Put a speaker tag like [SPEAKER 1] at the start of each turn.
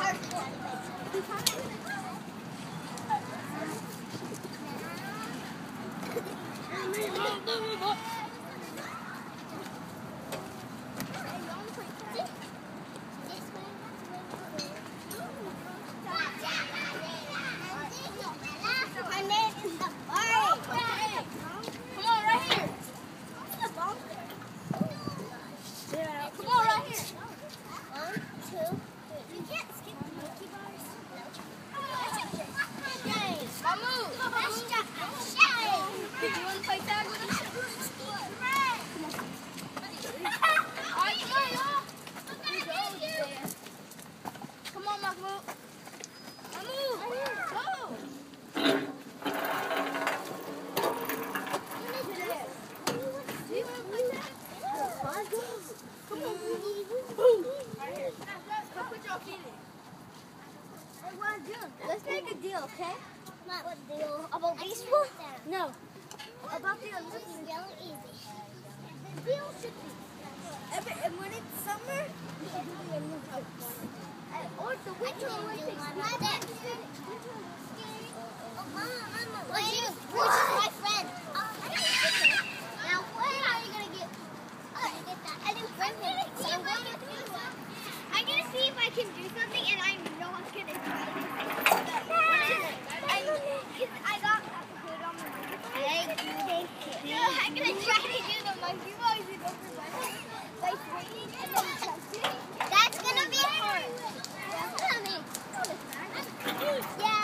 [SPEAKER 1] Let's make a deal, okay?
[SPEAKER 2] What deal? About baseball?
[SPEAKER 1] No. About the Olympics.
[SPEAKER 2] The deal should be.
[SPEAKER 1] And when it's summer, we should do the Olympics. Or the Winter Olympics.
[SPEAKER 2] Mama, which is my friend. Now, where are you going to get that? I didn't bring it. So I'm going to see if I can do something, and I know I'm going to do it. I got good on the monkey. I'm going to try to do the monkey boys and over my swinging and then touching. That's going to be hard. Yeah.